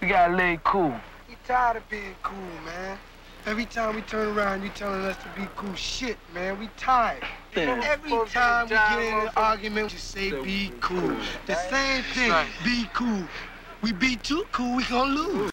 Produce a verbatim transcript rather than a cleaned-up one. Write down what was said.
gotta lay cool. We tired of being cool, man. Every time we turn around, you telling us to be cool. Shit, man, we tired. Damn. Every time we get in an argument, you say be cool. The same thing, be cool. We be too cool, we gonna lose.